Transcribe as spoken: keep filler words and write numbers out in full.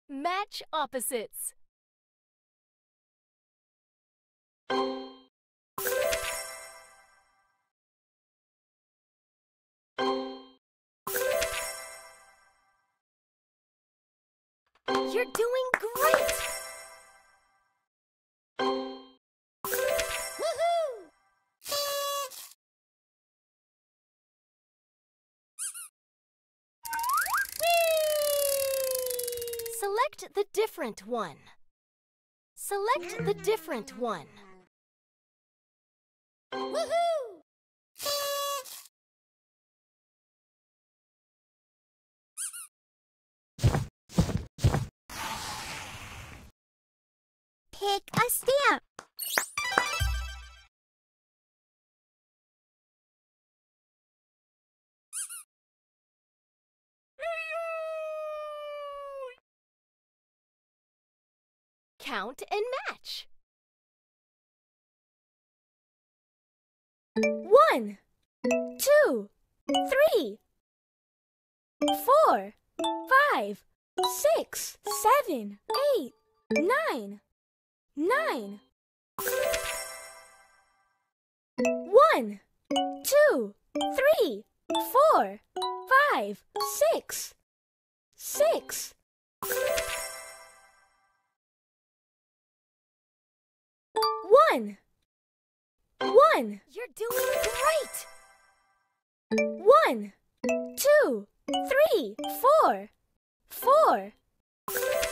Match opposites. You're doing great! Woohoo! Select the different one. Select the different one. Woohoo! Pick a stamp. Count and match. One, two, three, four, five, six, seven, eight, nine, nine. One, two, three, four, five, six, six. One. One. You're doing great. One, two, three, four, four.